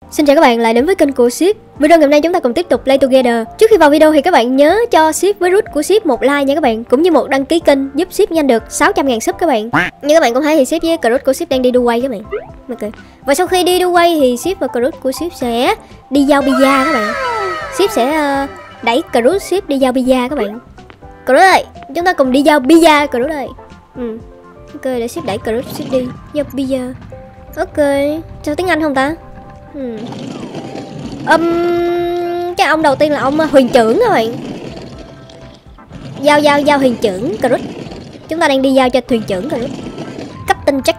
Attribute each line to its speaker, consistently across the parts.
Speaker 1: Xin chào các bạn lại đến với kênh của Ship. Video ngày hôm nay chúng ta cùng tiếp tục play together. Trước khi vào video thì các bạn nhớ cho Ship với Root của Ship một like nha các bạn, cũng như một đăng ký kênh giúp Ship nhanh được 600.000 sub các bạn. Như các bạn cũng thấy thì Ship với Root của Ship đang đi đu quay các bạn. Ok. Và sau khi đi đu quay thì Ship và Root của Ship sẽ đi giao pizza các bạn. Ship sẽ đẩy Root Ship đi giao pizza các bạn. Root ơi, chúng ta cùng đi giao pizza Root ơi. Ok, để Ship đẩy Root Ship đi giao pizza. Ok, sao tiếng Anh không ta? Cái ông đầu tiên là ông huyền trưởng các bạn. Giao huyền trưởng Root. Chúng ta đang đi giao cho thuyền trưởng Root. Captain Jack.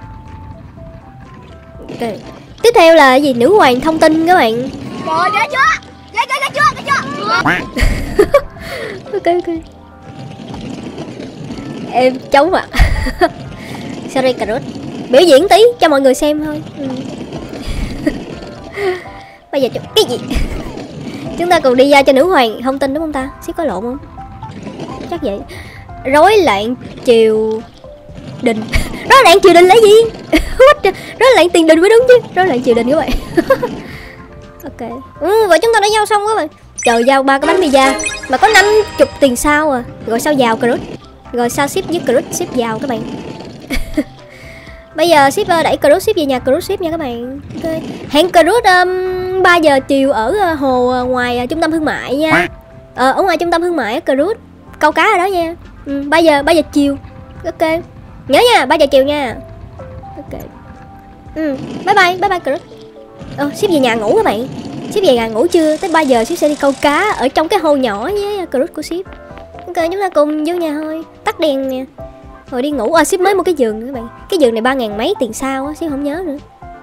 Speaker 1: Ok. Tiếp theo là gì? Nữ hoàng thông tin các bạn.
Speaker 2: Rồi ghê chưa? Ghê chưa?
Speaker 1: Ok. Em chống ạ. Sorry Root. Biểu diễn tí cho mọi người xem thôi. Bây giờ cái gì? Chúng ta cùng đi ra cho nữ hoàng thông tin đúng không ta? Xíu có lộn không? Chắc vậy. Rối loạn triều đình. Rối loạn triều đình là gì? Rối loạn tiền đình mới đúng chứ. Rối loạn triều đình các bạn. Ok. Vậy chúng ta đã giao xong các bạn. Chờ giao 3 cái bánh pizza mà có 50 tiền sao à. Rồi sao vào Root. Rồi sao ship với Root ship vào các bạn. Bây giờ ship đẩy Root ship về nhà Root ship nha các bạn. Ok. Hẹn Root 3 giờ chiều ở hồ ngoài trung tâm thương mại nha. Ở ngoài trung tâm thương mại Root câu cá ở đó nha. 3 giờ chiều. Ok. Nhớ nha, 3 giờ chiều nha. Ok. Bye bye Root. Ship về nhà ngủ các bạn. Ship về nhà ngủ chưa? Tới 3 giờ ship sẽ đi câu cá ở trong cái hồ nhỏ với Root của ship. Ok, chúng ta cùng vô nhà thôi. Tắt đèn nè. Rồi đi ngủ. Ship mới một cái giường các bạn. Cái giường này 3.000 mấy tiền sao á, ship không nhớ nữa.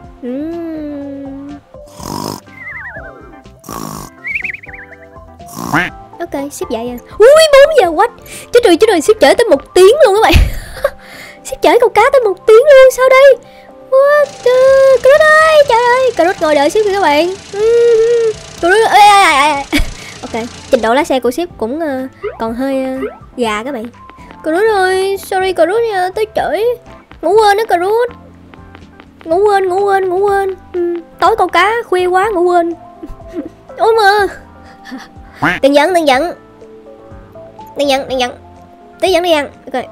Speaker 1: Ok, ship dậy à. Ui 4 giờ quá. Chết rồi, ship trễ tới 1 tiếng luôn các bạn. Ship trễ câu cá tới 1 tiếng luôn, sao đây? What the... Root ơi, trời ơi. Root ngồi đợi ship kìa các bạn. Root ơi. Ok, trình độ lái xe của ship cũng còn hơi gà các bạn. Root ơi, sorry Root nha, tới trễ. Ngủ quên đó Root. Ngủ quên. Tối câu cá khuya quá ngủ quên. Ôi mà. Đừng giận. Tí giận đi ăn. Ok.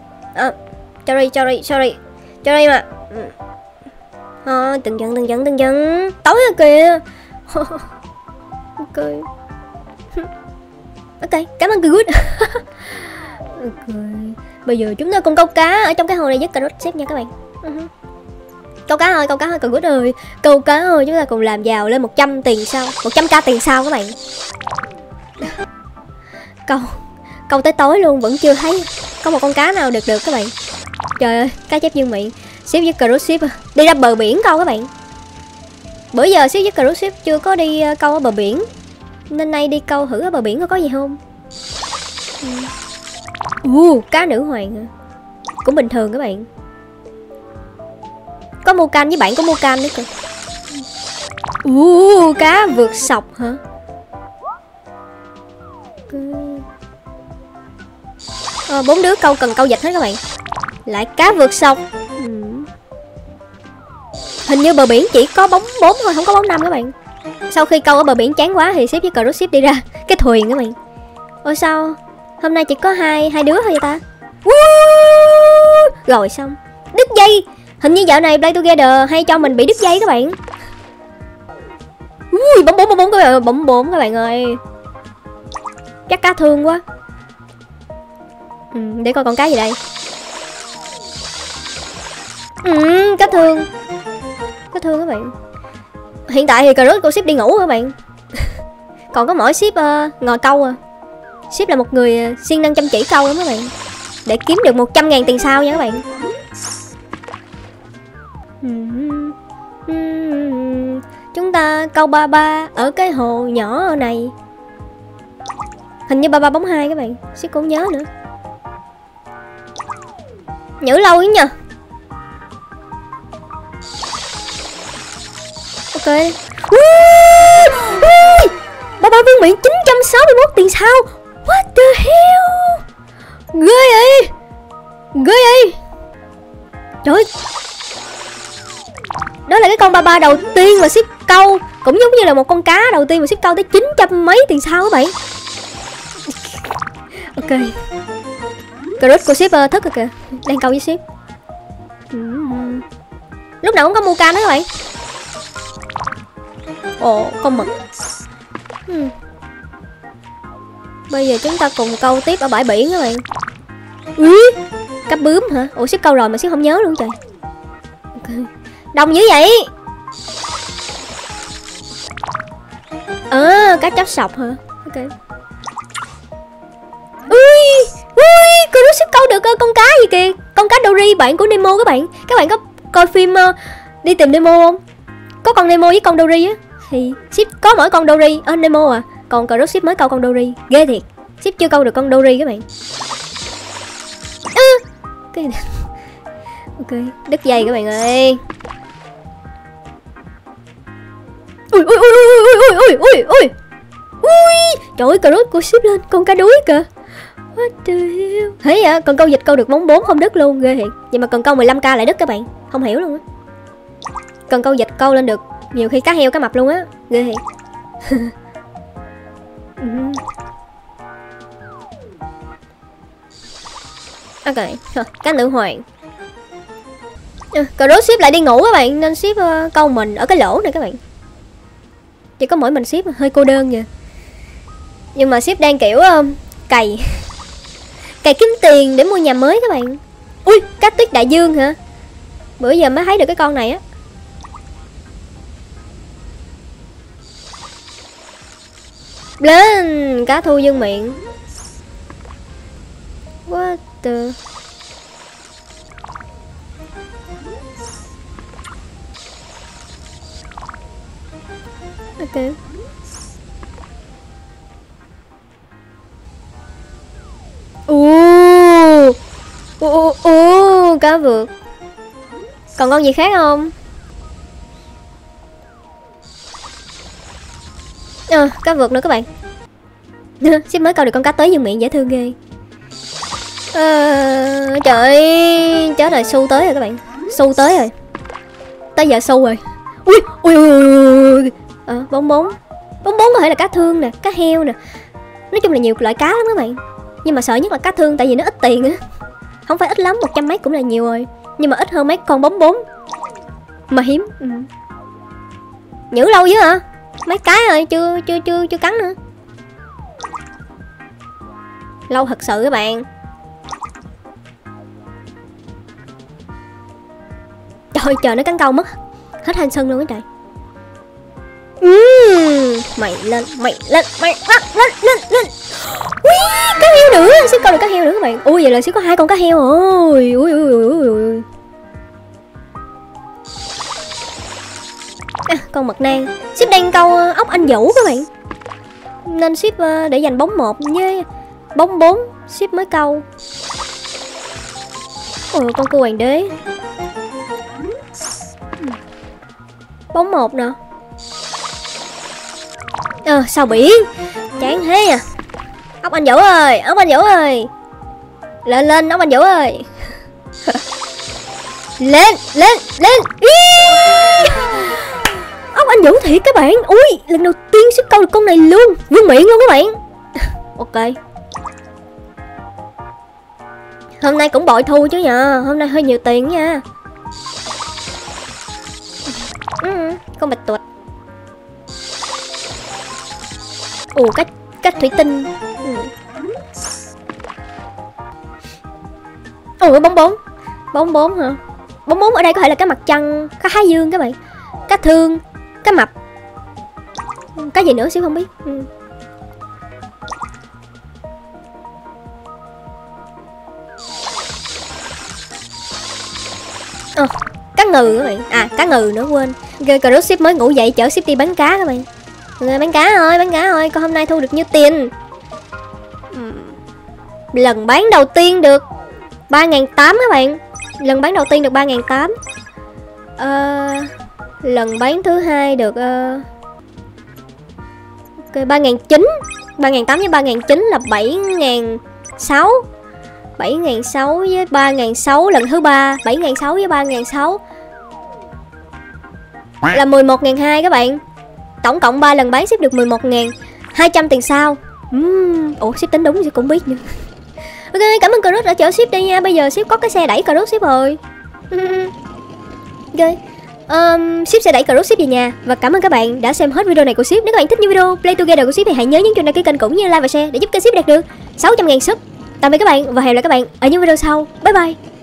Speaker 1: Sorry mà. Đừng giận. Tối rồi kìa. Ok, cảm ơn Root. Ok. Bây giờ chúng ta cùng câu cá ở trong cái hồ này với Root xếp nha các bạn. Câu cá thôi Root ơi. Câu cá thôi, chúng ta cùng làm giàu lên 100 tiền sau. 100k tiền sau các bạn. Câu tới tối luôn vẫn chưa thấy có một con cá nào được các bạn. Trời ơi, cá chép dương miệng. Ship với Root ship đi ra bờ biển câu các bạn. Bữa giờ ship với Root ship chưa có đi câu ở bờ biển, nên nay đi câu thử ở bờ biển có gì không. Cá nữ hoàng hả? Cũng bình thường các bạn. Có mua canh với bạn có mua canh nữa kìa. Cá vượt sọc hả? Bốn đứa câu cần câu vịt hết các bạn. Lại cá vượt sọc. Hình như bờ biển chỉ có bóng 4 thôi, không có bóng 5 các bạn. Sau khi câu ở bờ biển chán quá thì ship với Root ship đi ra cái thuyền các bạn. Ôi sao hôm nay chỉ có hai đứa thôi vậy ta? Rồi xong. Đứt dây. Hình như dạo này Play Together hay cho mình bị đứt dây các bạn. Bóng 4 các bạn. Bóng 4 các bạn ơi. Chắc cá thương quá. Để coi con cá gì đây. Cá thương các bạn. Hiện tại thì Root của ship đi ngủ các bạn. Còn có mỗi ship ngồi câu à. Ship là một người siêng năng chăm chỉ câu lắm các bạn. Để kiếm được 100.000 tiền sau nha các bạn. Chúng ta câu 33 ở cái hồ nhỏ này. Hình như 33 bóng 2 các bạn. Ship cũng nhớ nữa. Nhớ lâu ấy nhờ. Ok. Ba vương miện 961 tiền sao. What the hell. Ghê vậy. Trời ơi. Đó là cái con ba đầu tiên mà ship câu Cũng giống như là một con cá đầu tiên mà ship câu tới 900 mấy tiền sao các bạn. Ok. Cruise của ship thức rồi kìa. Đang câu với ship. Lúc nào cũng có mua cam đó các bạn. Ồ, con mực. Bây giờ chúng ta cùng câu tiếp ở bãi biển các bạn. Cá bướm hả? Ủa ship câu rồi mà ship không nhớ luôn trời. Okay. Đông dữ vậy. Cá chép sọc hả? Ok. Cruise ship câu được con cá gì kìa. Con cá Dory bạn của Nemo các bạn. Các bạn có coi phim Đi tìm Nemo không? Có con Nemo với con Dory á. Thì ship có mỗi con Dory Nemo à. Còn Cruise ship mới câu con Dory. Ghê thiệt. Ship chưa câu được con Dory các bạn. Ok, đứt dây các bạn ơi. Trời ơi, Cruise của ship lên con cá đuối kìa. What the hell? Thấy vậy, cần câu vịt câu được bóng 4 không đứt luôn, ghê thiệt. Vậy mà cần câu 15k lại đứt các bạn. Không hiểu luôn á. Cần câu vịt câu lên được nhiều khi cá heo cá mập luôn á, ghê thiệt. Ok, cá nữ hoàng. Cruise ship lại đi ngủ các bạn, nên ship câu mình ở cái lỗ này các bạn. Chỉ có mỗi mình ship hơi cô đơn vậy. Nhưng mà ship đang kiểu cày kiếm tiền để mua nhà mới các bạn. Ui, cá tuyết đại dương hả? Bữa giờ mới thấy được cái con này á. Lên cá thu dương miệng. What the... Ok. Cá vượt. Còn con gì khác không? Cá vượt nữa các bạn. Ship mới câu được con cá tới dương miệng dễ thương ghê. Trời ơi, chết rồi, su tới rồi các bạn. Su tới rồi. Tới giờ su rồi. Ui. Bóng bóng có thể là cá thương nè, cá heo nè. Nói chung là nhiều loại cá lắm các bạn. Nhưng mà sợ nhất là cá thương tại vì nó ít tiền á. Không phải ít lắm, 100 mấy cũng là nhiều rồi. Nhưng mà ít hơn mấy con bóng bốn. Mà hiếm. Nhử lâu dữ hả? Mấy cái rồi, chưa cắn nữa. Lâu thật sự các bạn. Trời trời, nó cắn câu mất hết thanh sân luôn á trời. Mày lên. Ui, cá heo nữa, xíu câu được cá heo nữa các bạn. Ui, vậy là xíu có 2 con cá heo rồi. Ui. Con mực nang. Ship đang câu ốc anh vũ các bạn. Nên ship để dành bóng 1 với bóng 4 ship mới câu. Con cua hoàng đế. Bóng 1 nè. Sao biển. Chán thế à. Ốc anh vũ ơi, Lên ốc anh vũ ơi. Lên. Ốc anh vũ thiệt các bạn. Ui, lần đầu tiên ship câu được con này luôn. Vương miệng luôn các bạn. Ok. Hôm nay cũng bội thu chứ nhờ. Hôm nay hơi nhiều tiền nha. Con bạch tuộc. Cách thủy tinh. Bóng 4 hả? Bóng 4 ở đây có thể là cá mặt trăng, cá thái dương các bạn. Cá thương, cá mập. Cá gì nữa xíu không biết. Cá ngừ các bạn. Cá ngừ nữa quên. Cruise ship mới ngủ dậy chở ship đi bán cá các bạn. Bán cá thôi, con hôm nay thu được nhiêu tiền. Lần bán đầu tiên được 3.800 các bạn. Lần bán đầu tiên được 3.800. Lần bán thứ hai được 3.900. 3.800 với 3.900 là 7.600. 7.600 với 3.600 lần thứ 3. 7.600 với 3.600 là 11.200 các bạn. tổng cộng 3 lần bán ship được 11.200 tiền sao. Ủa ship tính đúng gì cũng biết nữa. Ok, cảm ơn Cruise đã chở ship đây nha. Bây giờ ship có cái xe đẩy Cruise ship rồi. Ok, ship sẽ đẩy Cruise ship về nhà. Và cảm ơn các bạn đã xem hết video này của ship. Nếu các bạn thích những video Play Together của ship thì hãy nhớ nhấn chuông đăng ký kênh cũng như like và share để giúp kênh ship đạt được 600.000 sub. Tạm biệt các bạn và hẹn gặp lại các bạn ở những video sau. Bye bye.